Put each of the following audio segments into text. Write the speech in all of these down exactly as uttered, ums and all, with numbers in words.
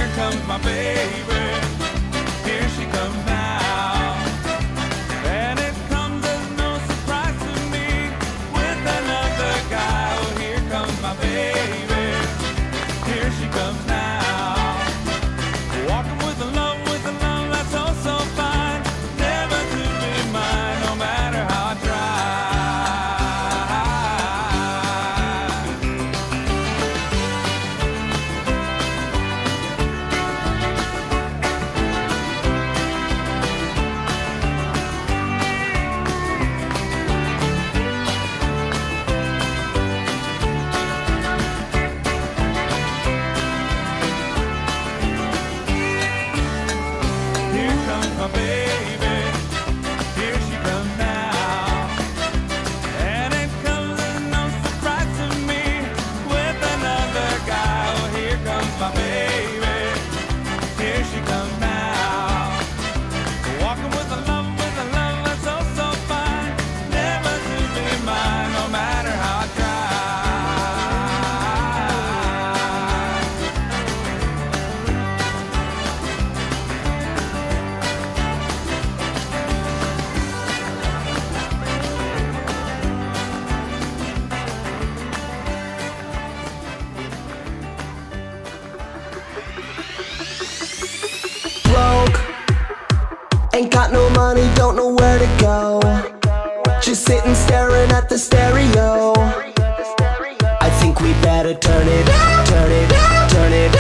comes my baby. Here she comes now. And it comes as no surprise to me with another guy. Oh, here comes my baby. Here she comes now. Walking with a love, with a love that's oh so fine. Never to be mine, no matter how I try. My baby, here she comes now. And it comes as no surprise to me with another guy. Oh, here comes my baby, here she comes now. Walking with a love, with a love that's oh so fine. Never to be mine, no matter how I try. Ain't got no money, don't know where to go. Just sitting staring at the stereo. I think we better turn it, turn it, turn it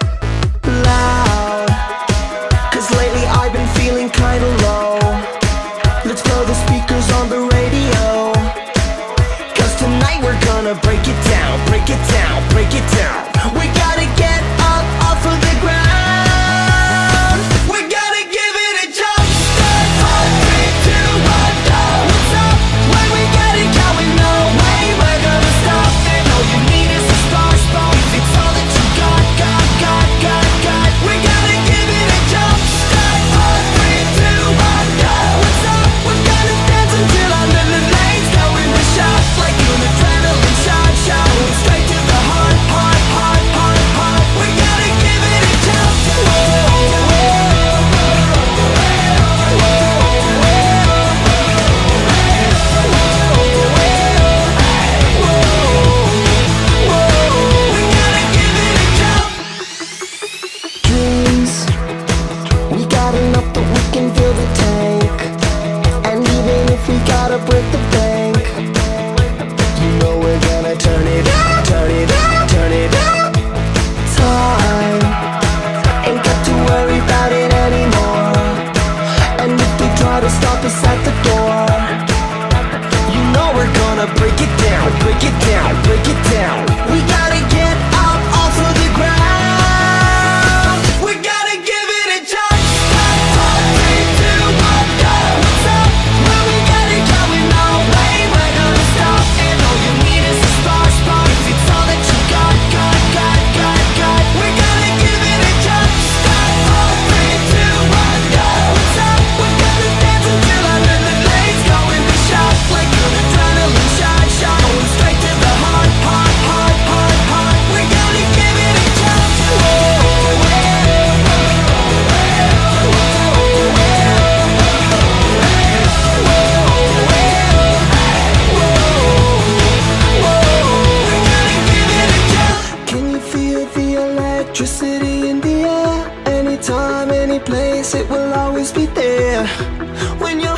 loud. Cause lately I've been feeling kinda low. Let's blow the speakers on the radio. Cause tonight we're gonna break it down, break it down, break it down. We gotta get up off of the ground. Break the bank. You know we're gonna turn it, turn it, turn it time. Ain't got to worry about it anymore. And if they try to stop us at the door, you know we're gonna break it down, break it down, break it down. We gotta get up off of the ground. We gotta give it a jump. Four, three, two, one, go. What's up? When we got it going, no way we're gonna stop. And all you need is a spark, spark. If it's all that you got, got, got, got, got. We gotta give it a jump. Four, three, two, one, go. What's up? We're gonna dance until under the lights go in the shop like an adrenaline shot, shot. Going straight to the heart, heart, heart, heart, heart. We gotta give it a jump. Can you feel the electricity in the air? Anytime, any place, it will always be there. When you're